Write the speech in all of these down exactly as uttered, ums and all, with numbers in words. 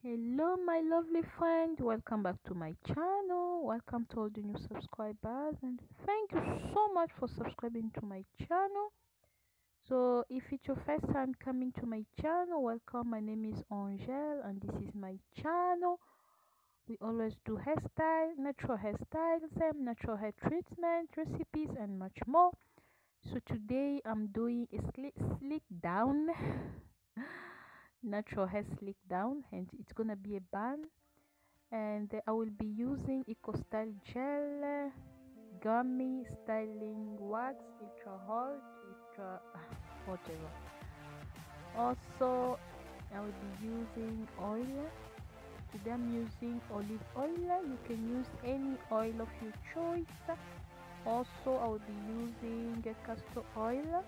Hello, my lovely friend. Welcome back to my channel. Welcome to all the new subscribers, and thank you so much for subscribing to my channel. So, if it's your first time coming to my channel, welcome. My name is Angel, and this is my channel. We always do hairstyle, natural hairstyles, and natural hair treatment, recipes, and much more. So today I'm doing a slick, slick down. Natural hair slick down, and it's gonna be a bun, and I will be using Eco Style gel, gummy styling wax, ultra hot, ultra whatever. Also, I will be using oil. Today I'm using olive oil. You can use any oil of your choice. Also, I will be using castor oil.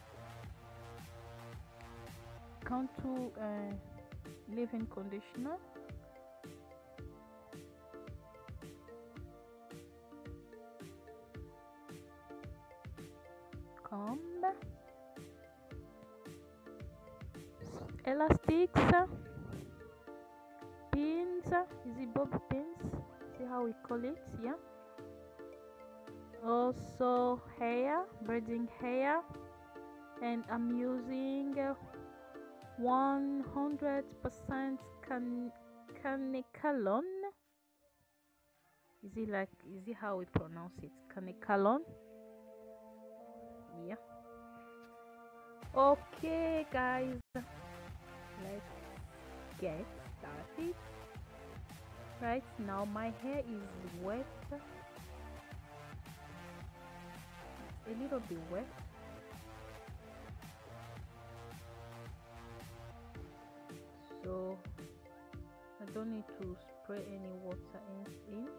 Contour uh, leave-in conditioner, comb, elastics, pins, easy bob pins, see how we call it, yeah. Also hair, braiding hair, and I'm using one hundred percent can canekalon. Is it like, is it how we pronounce it? Canekalon. Yeah. Okay, guys, let's get started. Right now, my hair is wet, a little bit wet. So I don't need to spray any water in. in.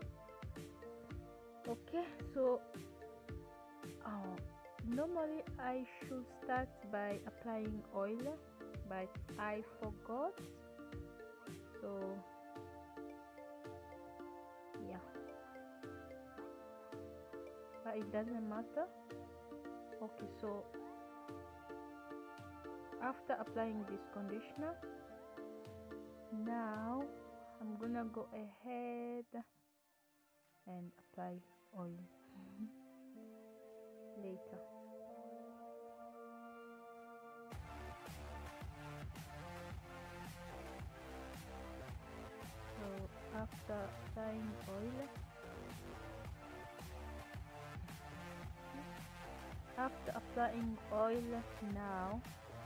Okay, so uh, normally I should start by applying oil, but I forgot. So yeah, but it doesn't matter. Okay, so after applying this conditioner, now I'm gonna go ahead and apply oil later. So after applying oil, after applying oil now,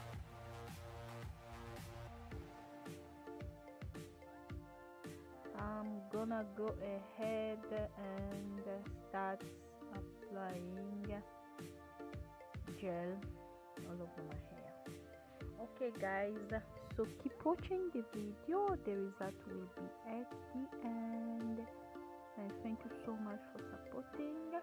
I'm gonna go ahead and start applying gel all over my hair. Okay guys, so keep watching the video. The result will be at the end, and thank you so much for supporting, guys.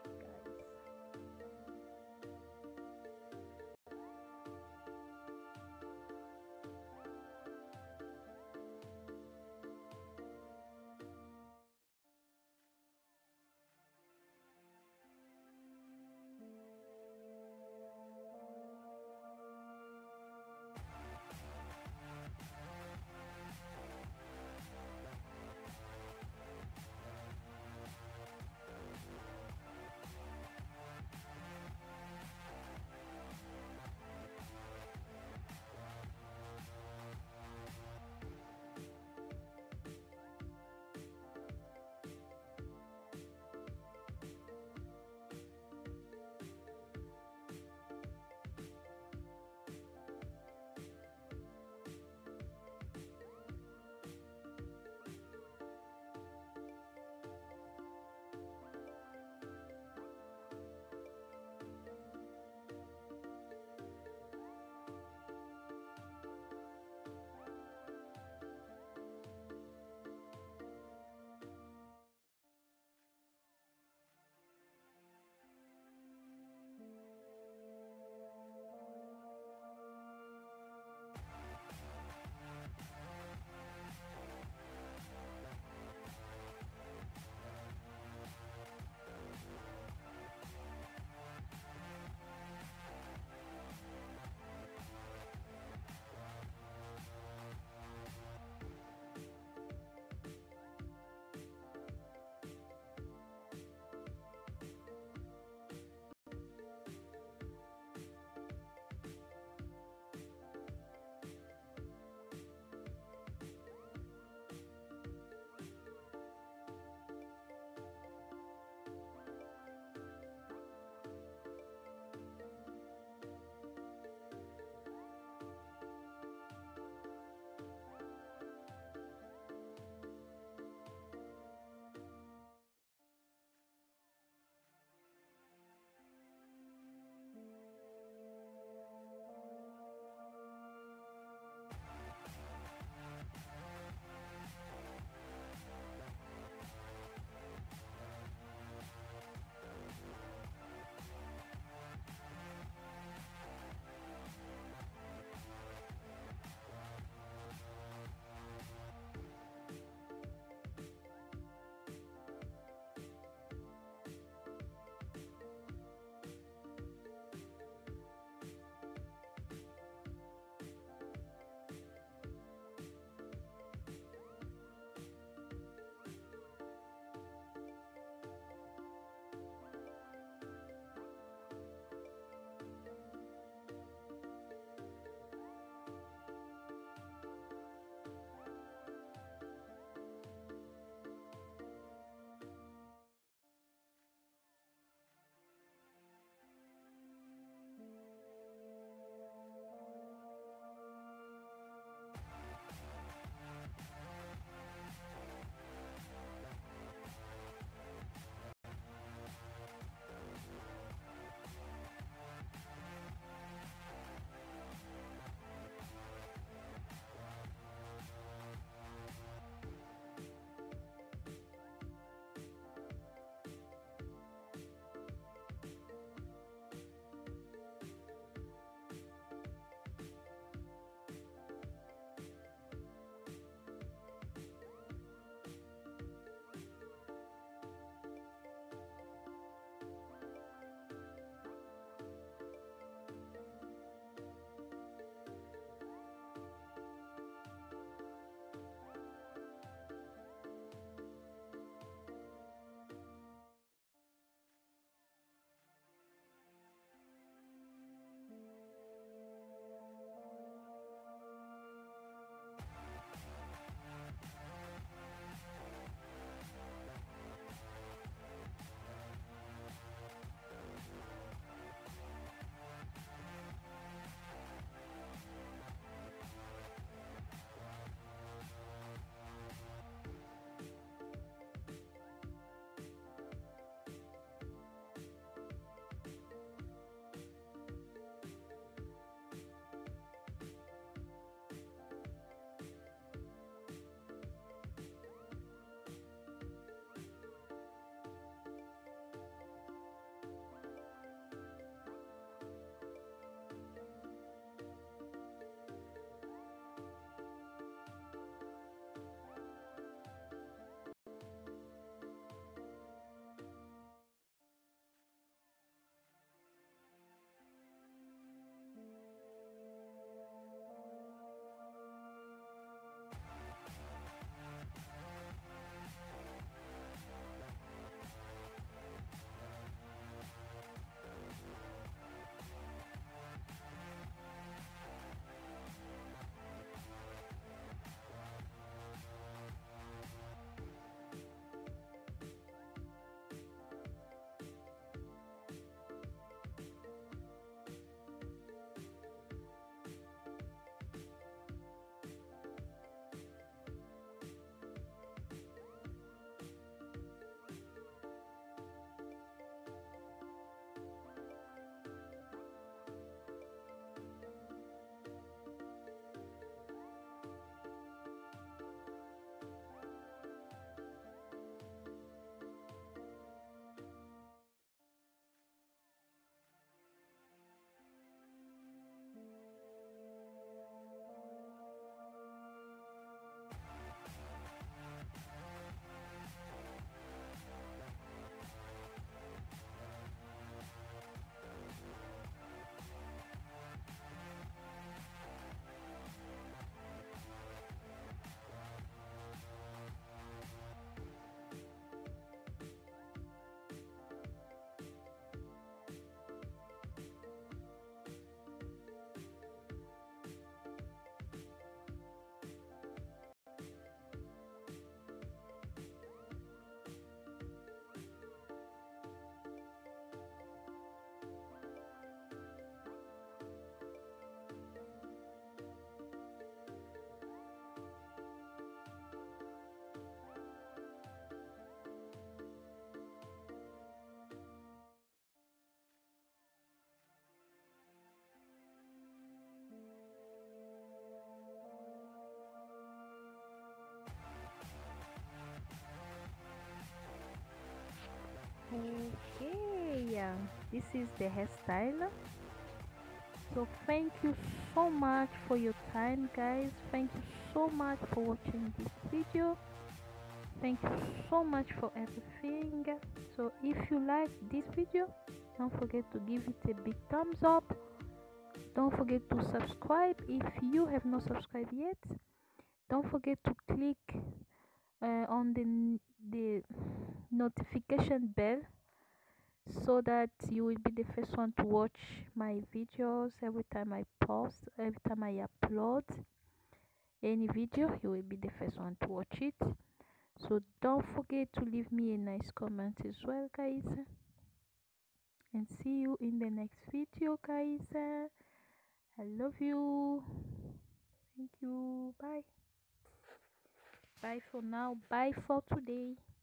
this is the hairstyle. So thank you so much for your time, guys. Thank you so much for watching this video. Thank you so much for everything. So if you like this video, don't forget to give it a big thumbs up. Don't forget to subscribe if you have not subscribed yet. Don't forget to click uh, on the the notification bell so that you will be the first one to watch my videos every time I post, every time I upload any video. You will be the first one to watch it. So don't forget to leave me a nice comment as well, guys, and see you in the next video, guys. I love you. Thank you. Bye. Bye for now. Bye for today.